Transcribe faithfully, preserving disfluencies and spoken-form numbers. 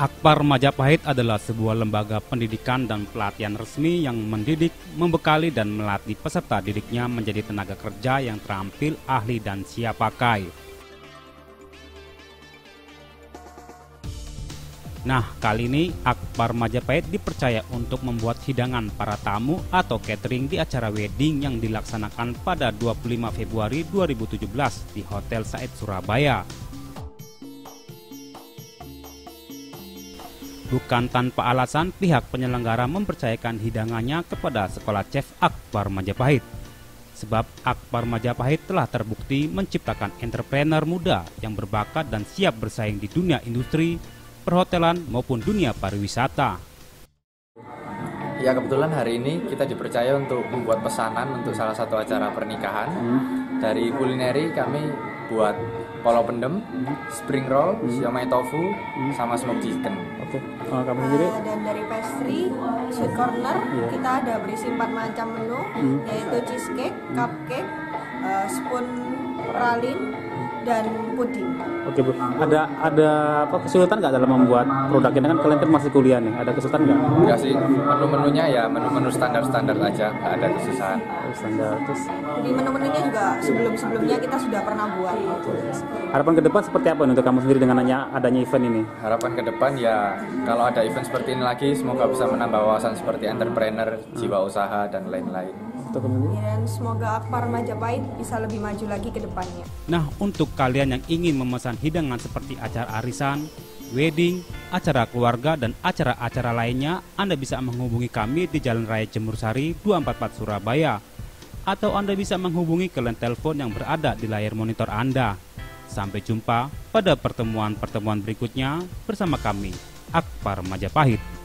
Akbar Majapahit adalah sebuah lembaga pendidikan dan pelatihan resmi yang mendidik, membekali dan melatih peserta didiknya menjadi tenaga kerja yang terampil, ahli dan siap pakai. Nah, kali ini Akbar Majapahit dipercaya untuk membuat hidangan para tamu atau catering di acara wedding yang dilaksanakan pada dua puluh lima Februari dua ribu tujuh belas di Hotel Said Surabaya. Bukan tanpa alasan pihak penyelenggara mempercayakan hidangannya kepada Sekolah Chef Akbar Majapahit. Sebab Akbar Majapahit telah terbukti menciptakan entrepreneur muda yang berbakat dan siap bersaing di dunia industri, perhotelan maupun dunia pariwisata. Ya, kebetulan hari ini kita dipercaya untuk membuat pesanan untuk salah satu acara pernikahan. Hmm. Dari kulineri kami buat polo pendem, hmm. spring roll, hmm. siomay tofu, hmm. sama smoked chicken. Oke. Oh, kamu sendiri? Uh, dan dari pastry, sweet corner, yeah. kita ada berisi empat macam menu, hmm. yaitu cheesecake, hmm. cupcake, uh, spoon pralin, dan puding. Oke Bu, ada ada apa kesulitan nggak dalam membuat produk ini? Kan kalian kan masih kuliah nih, ada kesulitan nggak? Enggak sih, menu-menunya ya menu-menu standar-standar aja, nggak ada kesusahan. Standar, terus? Jadi menu-menunya juga sebelum-sebelumnya kita sudah pernah buat. Harapan ke depan seperti apa nih untuk kamu sendiri dengan adanya event ini? Harapan ke depan ya, kalau ada event seperti ini lagi, semoga bisa menambah wawasan seperti entrepreneur, hmm. jiwa usaha, dan lain-lain. Dan semoga Akbar Majapahit bisa lebih maju lagi ke depannya. Nah, untuk kalian yang ingin memesan hidangan seperti acara arisan, wedding, acara keluarga, dan acara-acara lainnya, Anda bisa menghubungi kami di Jalan Raya Jemur Sari dua empat empat Surabaya. Atau Anda bisa menghubungi ke line telepon yang berada di layar monitor Anda. Sampai jumpa pada pertemuan-pertemuan berikutnya bersama kami, Akbar Majapahit.